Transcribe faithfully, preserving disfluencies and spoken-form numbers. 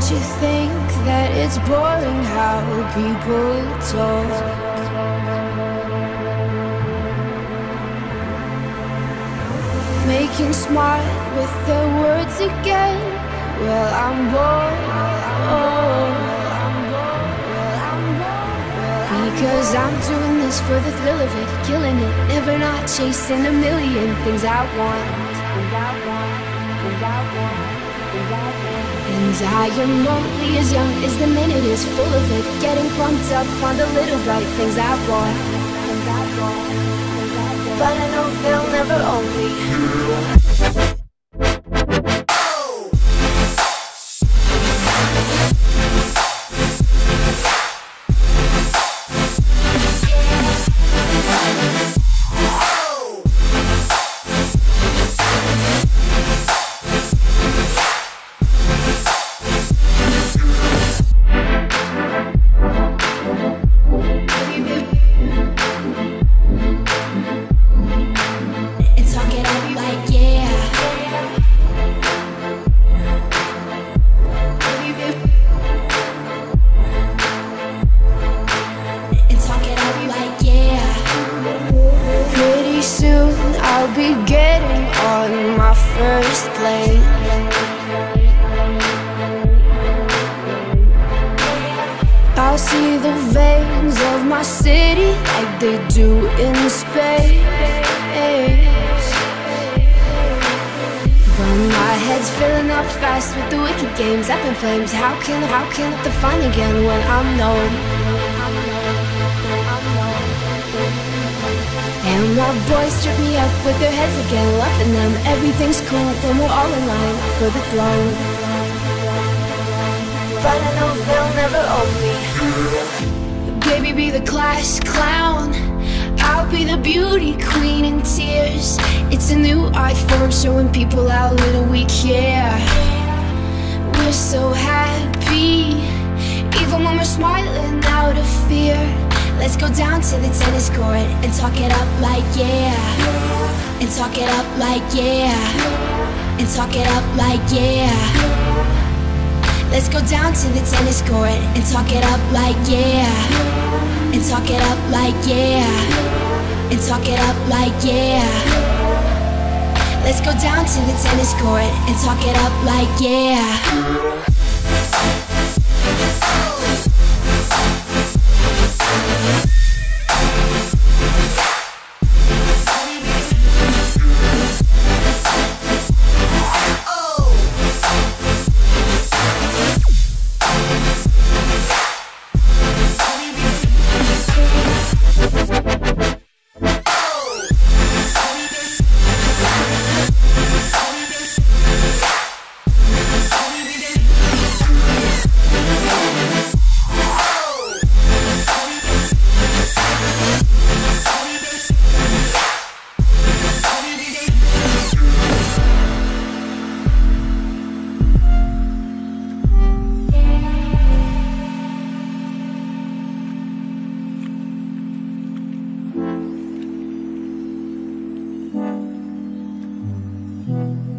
you think that it's boring how people talk? Making smart with their words again. Well, I'm bored. Because I'm doing this for the thrill of it, killing it, never not chasing a million things I want. And I am only as young as the minute is full of it, getting pumped up on the little bright things I want. But I know they'll never own me. I'll be getting on my first plane. I'll see the veins of my city like they do in space. But my head's filling up fast with the wicked games up in flames. How can, how can I define again when I'm known? And my boys strip me up with their heads again, loving them. Everything's cool when we're all in line for the throne. But I know they'll never own me. Baby, be the class clown, I'll be the beauty queen in tears. It's a new art form showing people how little we care. We're so happy, even when we're smiling out of fear. Let's go down to the tennis court and talk it up like yeah. And talk it up like yeah. And talk it up like yeah. Let's go down to the tennis court and talk it up like yeah. And talk it up like yeah. And talk it up like yeah. Let's go down to the tennis court and talk it up like yeah. Mm-hmm.